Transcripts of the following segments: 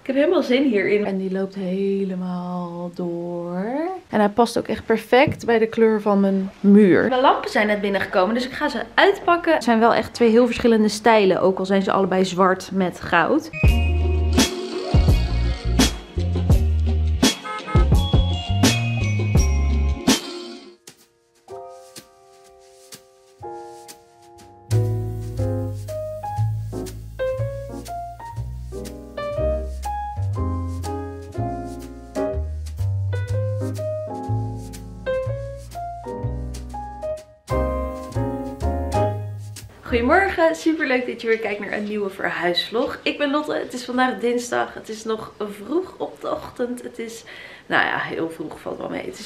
heb helemaal zin hierin. En die loopt helemaal door. En hij past ook echt perfect bij de kleur van mijn muur. Mijn lampen zijn net binnengekomen, dus ik ga ze uitpakken. Het zijn wel echt twee heel verschillende stijlen, ook al zijn ze allebei zwart met goud. Goedemorgen, super leuk dat je weer kijkt naar een nieuwe verhuisvlog. Ik ben Lotte, het is vandaag dinsdag, het is nog vroeg op de ochtend. Het is, nou ja, heel vroeg valt wel mee. Het is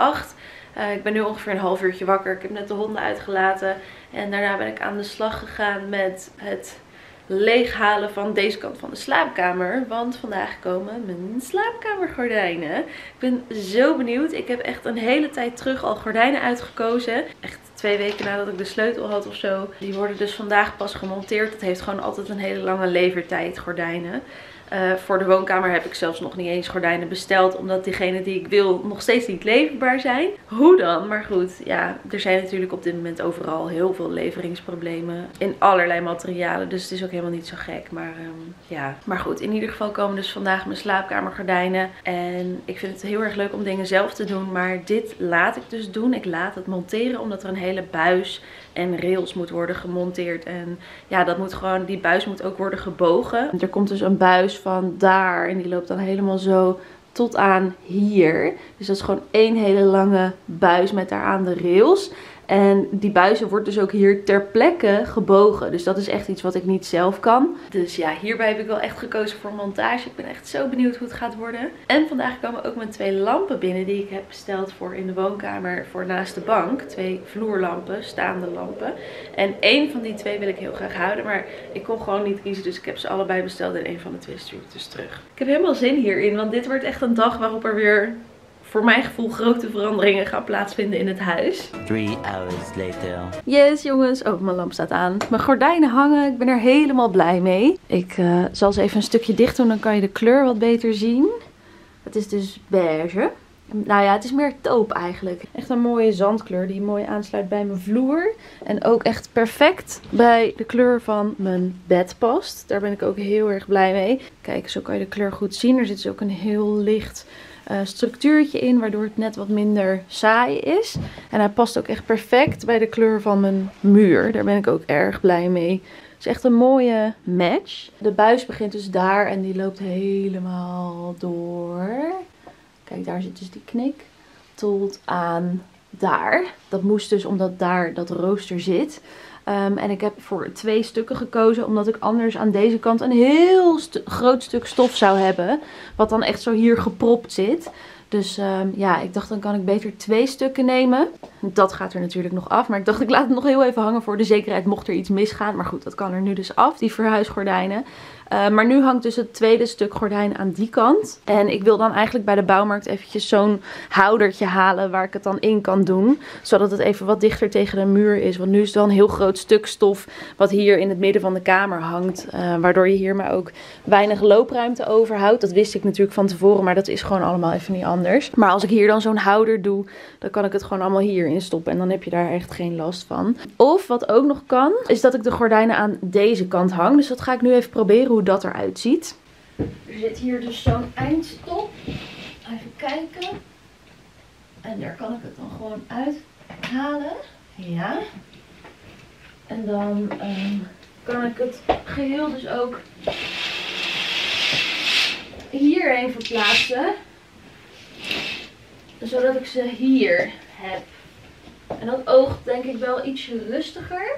7:30. Ik ben nu ongeveer een half uurtje wakker. Ik heb net de honden uitgelaten en daarna ben ik aan de slag gegaan met het leeghalen van deze kant van de slaapkamer. Want vandaag komen mijn slaapkamergordijnen. Ik ben zo benieuwd. Ik heb echt een hele tijd terug al gordijnen uitgekozen. Echt 2 weken nadat ik de sleutel had of zo. Die worden dus vandaag pas gemonteerd. Het heeft gewoon altijd een hele lange levertijd, gordijnen. Voor de woonkamer heb ik zelfs nog niet eens gordijnen besteld. Omdat diegenen die ik wil nog steeds niet leverbaar zijn. Hoe dan? Maar goed, ja, er zijn natuurlijk op dit moment overal heel veel leveringsproblemen. In allerlei materialen. Dus het is ook helemaal niet zo gek. Maar ja. Maar goed, in ieder geval komen dus vandaag mijn slaapkamergordijnen. En ik vind het heel erg leuk om dingen zelf te doen. Maar dit laat ik dus doen. Ik laat het monteren omdat er een hele buis en rails moet worden gemonteerd. En ja, dat moet gewoon, die buis moet ook worden gebogen. Er komt dus een buis van daar en die loopt dan helemaal zo tot aan hier. Dus dat is gewoon één hele lange buis met daaraan de rails. En die buizen wordt dus ook hier ter plekke gebogen. Dus dat is echt iets wat ik niet zelf kan. Dus ja, hierbij heb ik wel echt gekozen voor montage. Ik ben echt zo benieuwd hoe het gaat worden. En vandaag komen ook mijn 2 lampen binnen die ik heb besteld voor in de woonkamer voor naast de bank. 2 vloerlampen, staande lampen. En 1 van die 2 wil ik heel graag houden. Maar ik kon gewoon niet kiezen, dus ik heb ze allebei besteld en 1 van de 2 stuur ik dus terug. Ik heb helemaal zin hierin, want dit wordt echt een dag waarop er weer, voor mijn gevoel, grote veranderingen gaan plaatsvinden in het huis. 3 hours later. Yes jongens, oh mijn lamp staat aan. Mijn gordijnen hangen, ik ben er helemaal blij mee. Ik zal ze even een stukje dicht doen, dan kan je de kleur wat beter zien. Het is dus beige. Nou ja, het is meer taupe eigenlijk. Echt een mooie zandkleur die mooi aansluit bij mijn vloer. En ook echt perfect bij de kleur van mijn bed past. Daar ben ik ook heel erg blij mee. Kijk, zo kan je de kleur goed zien. Er zit dus ook een heel licht structuurtje in, waardoor het net wat minder saai is. En hij past ook echt perfect bij de kleur van mijn muur. Daar ben ik ook erg blij mee. Het is echt een mooie match. De buis begint dus daar en die loopt helemaal door. Kijk, daar zit dus die knik. Tot aan daar. Dat moest dus omdat daar dat rooster zit. En ik heb voor 2 stukken gekozen. Omdat ik anders aan deze kant een heel groot stuk stof zou hebben. Wat dan echt zo hier gepropt zit. Dus ja, ik dacht dan kan ik beter 2 stukken nemen. Dat gaat er natuurlijk nog af. Maar ik dacht ik laat het nog heel even hangen voor de zekerheid mocht er iets misgaan. Maar goed, dat kan er nu dus af, die verhuisgordijnen. Maar nu hangt dus het tweede stuk gordijn aan die kant. En ik wil dan eigenlijk bij de bouwmarkt eventjes zo'n houdertje halen waar ik het dan in kan doen. Zodat het even wat dichter tegen de muur is. Want nu is het wel een heel groot stuk stof wat hier in het midden van de kamer hangt. Waardoor je hier maar ook weinig loopruimte overhoudt. Dat wist ik natuurlijk van tevoren, maar dat is gewoon allemaal even niet anders. Maar als ik hier dan zo'n houder doe, dan kan ik het gewoon allemaal hierin stoppen. En dan heb je daar echt geen last van. Of wat ook nog kan, is dat ik de gordijnen aan deze kant hang. Dus dat ga ik nu even proberen hoe dat eruit ziet. Er zit hier dus zo'n eindstop. Even kijken. En daar kan ik het dan gewoon uithalen. Ja. En dan kan ik het geheel dus ook hierheen verplaatsen. Zodat ik ze hier heb. En dat oogt denk ik wel ietsje rustiger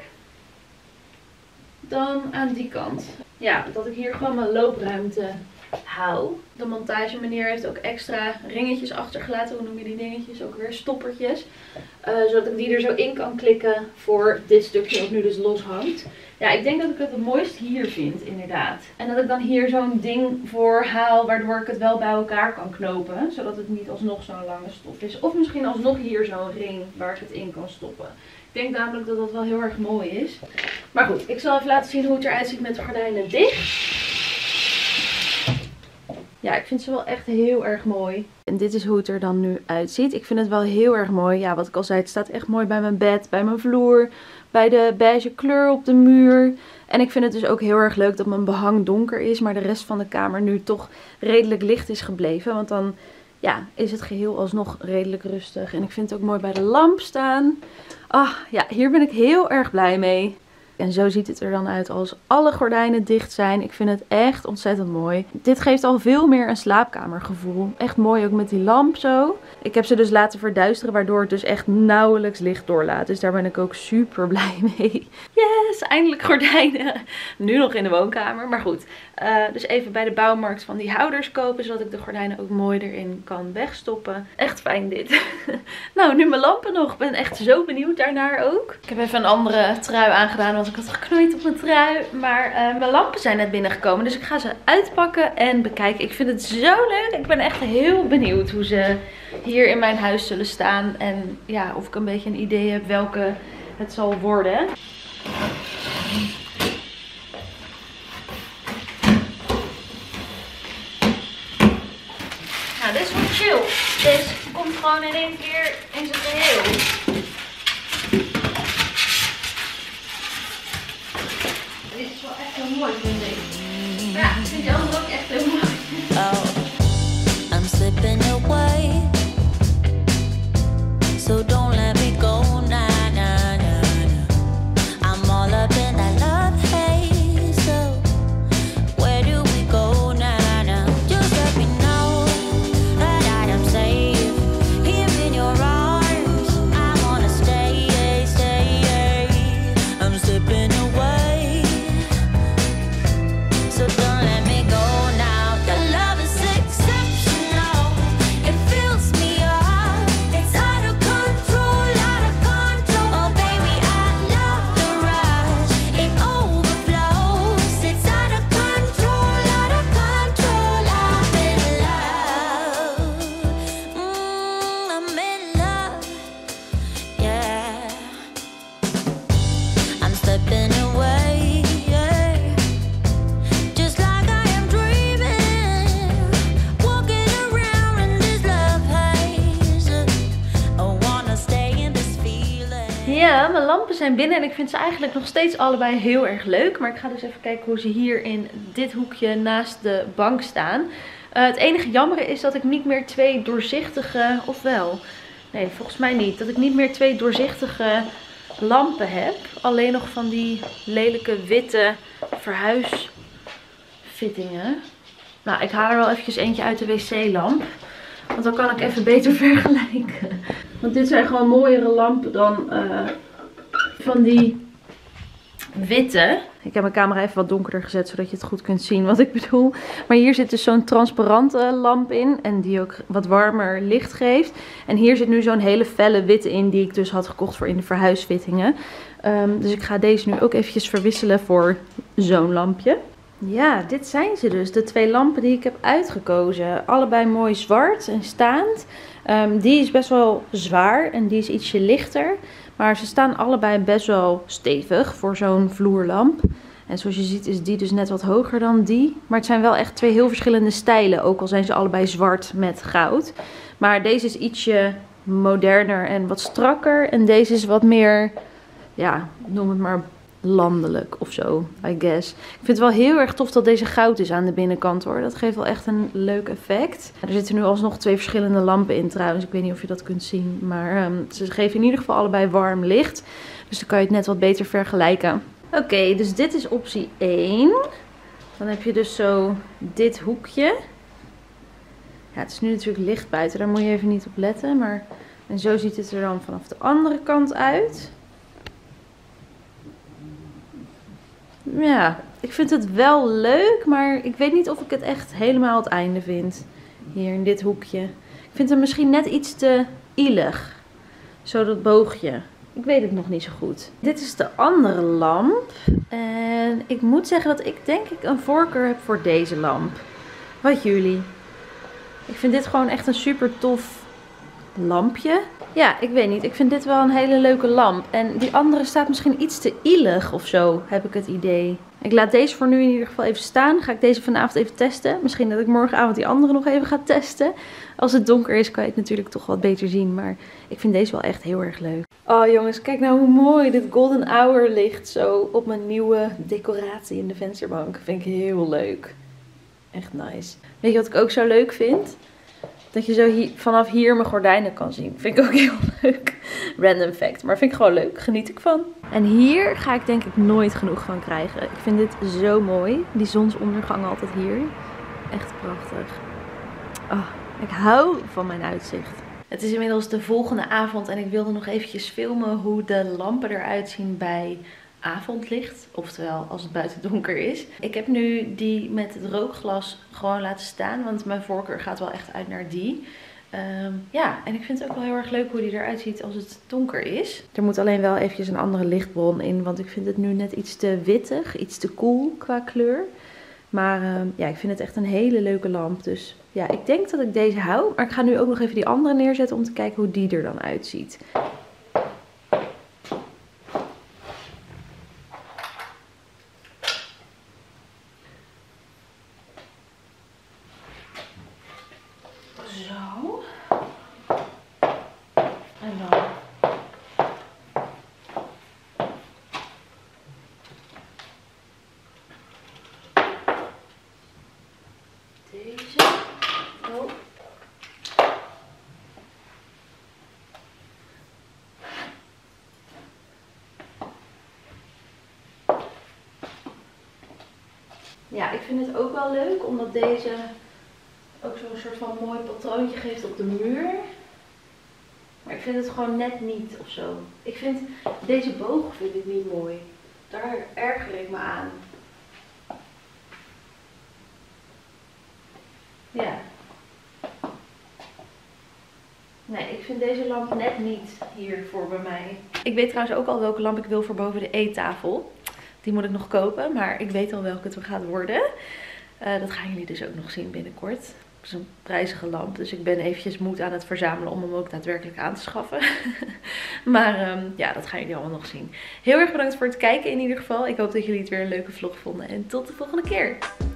dan aan die kant. Ja, dat ik hier gewoon mijn loopruimte hou. De montagemeneer heeft ook extra ringetjes achtergelaten. Hoe noem je die dingetjes? Ook weer stoppertjes. Zodat ik die er zo in kan klikken voor dit stukje wat nu dus los hangt. Ja, ik denk dat ik het het mooist hier vind, inderdaad. En dat ik dan hier zo'n ding voor haal, waardoor ik het wel bij elkaar kan knopen. Zodat het niet alsnog zo'n lange stof is. Of misschien alsnog hier zo'n ring waar ik het in kan stoppen. Ik denk namelijk dat dat wel heel erg mooi is. Maar goed, ik zal even laten zien hoe het eruit ziet met de gordijnen dicht. Ja, ik vind ze wel echt heel erg mooi. En dit is hoe het er dan nu uitziet. Ik vind het wel heel erg mooi. Ja, wat ik al zei, het staat echt mooi bij mijn bed, bij mijn vloer, bij de beige kleur op de muur. En ik vind het dus ook heel erg leuk dat mijn behang donker is, maar de rest van de kamer nu toch redelijk licht is gebleven. Want dan ja, is het geheel alsnog redelijk rustig. En ik vind het ook mooi bij de lamp staan. Ah, ja, hier ben ik heel erg blij mee. En zo ziet het er dan uit als alle gordijnen dicht zijn. Ik vind het echt ontzettend mooi. Dit geeft al veel meer een slaapkamergevoel. Echt mooi ook met die lamp zo. Ik heb ze dus laten verduisteren, waardoor het dus echt nauwelijks licht doorlaat. Dus daar ben ik ook super blij mee. Yes, eindelijk gordijnen. Nu nog in de woonkamer, maar goed. Dus even bij de bouwmarkt van die houders kopen, zodat ik de gordijnen ook mooi erin kan wegstoppen. Echt fijn dit. Nou, nu mijn lampen nog. Ik ben echt zo benieuwd daarnaar ook. Ik heb even een andere trui aangedaan, want ik had geknoeid op mijn trui. Maar mijn lampen zijn net binnengekomen, dus ik ga ze uitpakken en bekijken. Ik vind het zo leuk. Ik ben echt heel benieuwd hoe ze hier in mijn huis zullen staan. En ja, of ik een beetje een idee heb welke het zal worden. Nou, dit is wel chill. Deze komt gewoon in één keer in zijn geheel. Dit is wel echt heel mooi, vind ik. Maar ja, ik vind die andere ook echt heel mooi. Oh, I'm slipping away. So don't let me go, nah, nah, nah, nah. I'm all up in that love haze. So where do we go, nah, nah? Just let me know that I am safe here in your arms. I wanna stay, stay. I'm slipping away. So don't let me go now. Your love is exceptional. It fills me up. It's out of control, out of control. Oh baby, I love the rush. It overflows. It's out of control, out of control. I'm in love. I'm in love. Yeah. I'm slipping away. Yeah. Just like I am dreaming, walking around in this love haze. I wanna stay in this feeling. Ja, mijn lampen zijn binnen en ik vind ze eigenlijk nog steeds allebei heel erg leuk. Maar ik ga dus even kijken hoe ze hier in dit hoekje naast de bank staan. Het enige jammere is dat ik niet meer twee doorzichtige, ofwel, nee volgens mij niet. Dat ik niet meer twee doorzichtige lampen heb. Alleen nog van die lelijke witte verhuisfittingen. Nou, ik haal er wel eventjes eentje uit de wc-lamp. Want dan kan ik even beter vergelijken. Want dit zijn gewoon mooiere lampen dan van die witte. Ik heb mijn camera even wat donkerder gezet, zodat je het goed kunt zien wat ik bedoel. Maar hier zit dus zo'n transparante lamp in. En die ook wat warmer licht geeft. En hier zit nu zo'n hele felle witte in, die ik dus had gekocht voor in de verhuisfittingen. Dus ik ga deze nu ook eventjes verwisselen voor zo'n lampje. Ja, dit zijn ze dus. De twee lampen die ik heb uitgekozen. Allebei mooi zwart en staand. Die is best wel zwaar en die is ietsje lichter. Maar ze staan allebei best wel stevig voor zo'n vloerlamp. En zoals je ziet is die dus net wat hoger dan die. Maar het zijn wel echt twee heel verschillende stijlen. Ook al zijn ze allebei zwart met goud. Maar deze is ietsje moderner en wat strakker. En deze is wat meer, ja, noem het maar landelijk of zo, I guess. Ik vind het wel heel erg tof dat deze goud is aan de binnenkant hoor. Dat geeft wel echt een leuk effect. Er zitten nu alsnog twee verschillende lampen in trouwens. Ik weet niet of je dat kunt zien. Maar ze geven in ieder geval allebei warm licht. Dus dan kan je het net wat beter vergelijken. Oké, dus dit is optie 1. Dan heb je dus zo dit hoekje. Ja, het is nu natuurlijk licht buiten. Daar moet je even niet op letten. Maar en zo ziet het er dan vanaf de andere kant uit. Ja, ik vind het wel leuk, maar ik weet niet of ik het echt helemaal het einde vind. Hier in dit hoekje. Ik vind hem misschien net iets te ielig. Zo dat boogje. Ik weet het nog niet zo goed. Dit is de andere lamp. En ik moet zeggen dat ik denk ik een voorkeur heb voor deze lamp. Wat jullie? Ik vind dit gewoon echt een super tof lampje. Ja, ik weet niet. Ik vind dit wel een hele leuke lamp. En die andere staat misschien iets te ielig of zo, heb ik het idee. Ik laat deze voor nu in ieder geval even staan. Ga ik deze vanavond even testen. Misschien dat ik morgenavond die andere nog even ga testen. Als het donker is kan je het natuurlijk toch wat beter zien. Maar ik vind deze wel echt heel erg leuk. Oh jongens, kijk nou hoe mooi dit golden hour ligt zo op mijn nieuwe decoratie in de vensterbank. Vind ik heel leuk. Echt nice. Weet je wat ik ook zo leuk vind? Dat je zo vanaf hier mijn gordijnen kan zien. Vind ik ook heel leuk. Random fact. Maar vind ik gewoon leuk. Geniet ik van. En hier ga ik denk ik nooit genoeg van krijgen. Ik vind dit zo mooi. Die zonsondergang altijd hier. Echt prachtig. Oh, ik hou van mijn uitzicht. Het is inmiddels de volgende avond en ik wilde nog eventjes filmen hoe de lampen eruit zien bij avondlicht. Oftewel als het buiten donker is. Ik heb nu die met het rookglas gewoon laten staan, want mijn voorkeur gaat wel echt uit naar die. Ja, en ik vind het ook wel heel erg leuk hoe die eruit ziet als het donker is. Er moet alleen wel eventjes een andere lichtbron in, want ik vind het nu net iets te wittig, iets te koel qua kleur. Maar ja, ik vind het echt een hele leuke lamp. Dus ja, ik denk dat ik deze hou. Maar ik ga nu ook nog even die andere neerzetten om te kijken hoe die er dan uitziet. Zo. En dan. Deze. Oh. Ja, ik vind het ook wel leuk omdat deze ook zo'n soort van mooi patroontje geeft op de muur. Maar ik vind het gewoon net niet of zo. Ik vind deze boog vind ik niet mooi. Daar erger ik me aan. Ja. Nee, ik vind deze lamp net niet hiervoor bij mij. Ik weet trouwens ook al welke lamp ik wil voor boven de eettafel. Die moet ik nog kopen, maar ik weet al welke het gaat worden. Dat gaan jullie dus ook nog zien binnenkort. Het is een prijzige lamp, dus ik ben eventjes moed aan het verzamelen om hem ook daadwerkelijk aan te schaffen. Maar ja, dat gaan jullie allemaal nog zien. Heel erg bedankt voor het kijken in ieder geval. Ik hoop dat jullie het weer een leuke vlog vonden en tot de volgende keer.